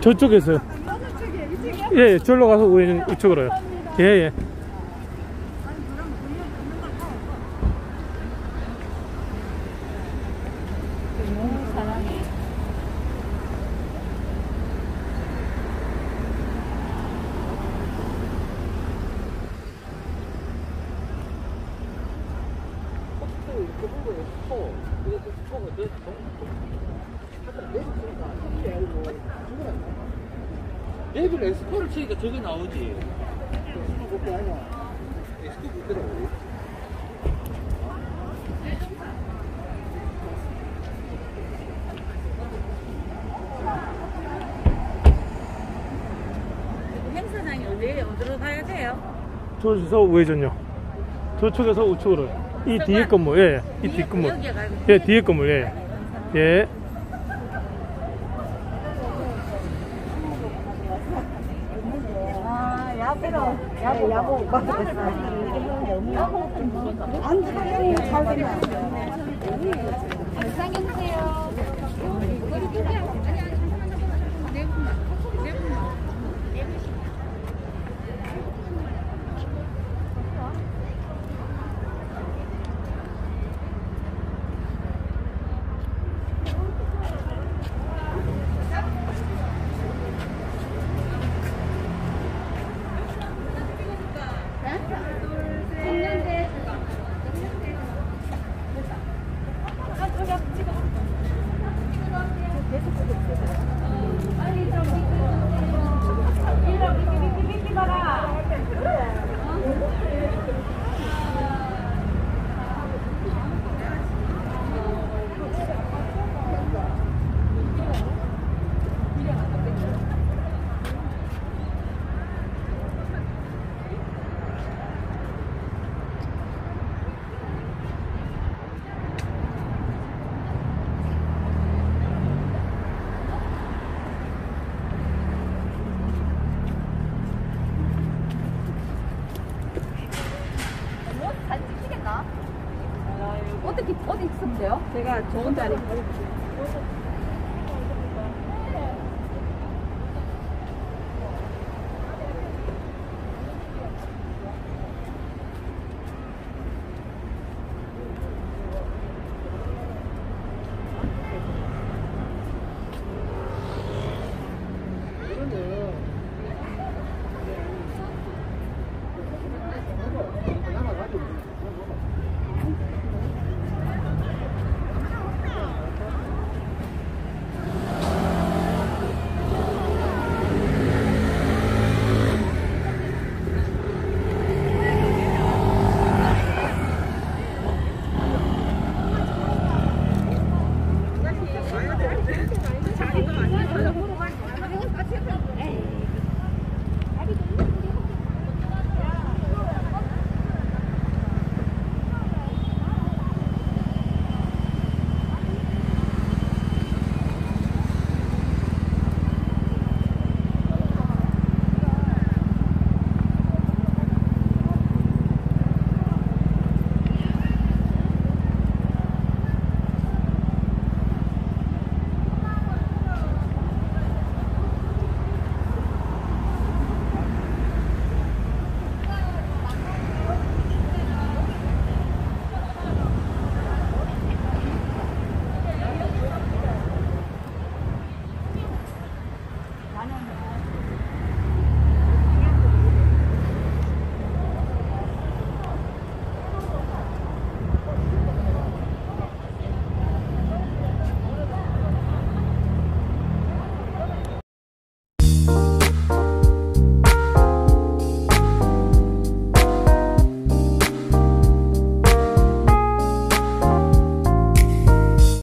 저쪽에서요. 예, 절로 가서 우측으로요. 예, 예. 내비를 에스코를 치니까 저게 나오지. 에스코 붙더라고. 행사장이 어디로 가야 돼요? 저기서 우회전요. 저쪽에서 우측으로요. 이 뒤에 건물, 예, 이 뒤 건물. 예, 뒤에 건물, 예. 예. 야구 안 사장님 잘 되네. 상해 주세요. 어디 있으면 돼요? 제가 좋은 자리